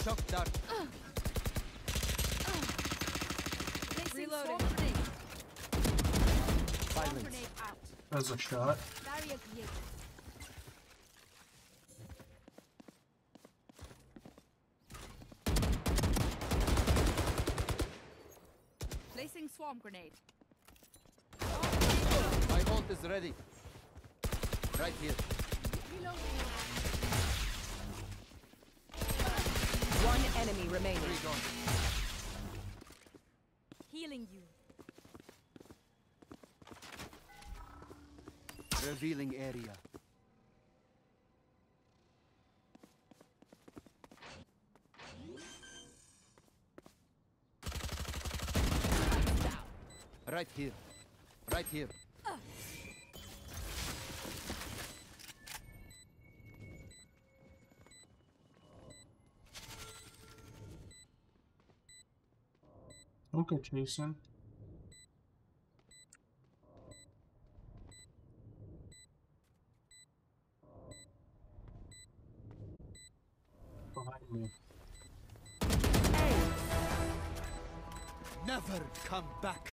Shock dart. Reloading. Silence. Grenade out. There's a shot. Barrier created. Placing swarm grenade. My ult is ready. Right here. Reloading. One enemy remaining. Three gone. Healing you. Revealing area. Right here. Right here. Don't go chasing. Behind me. Never come back.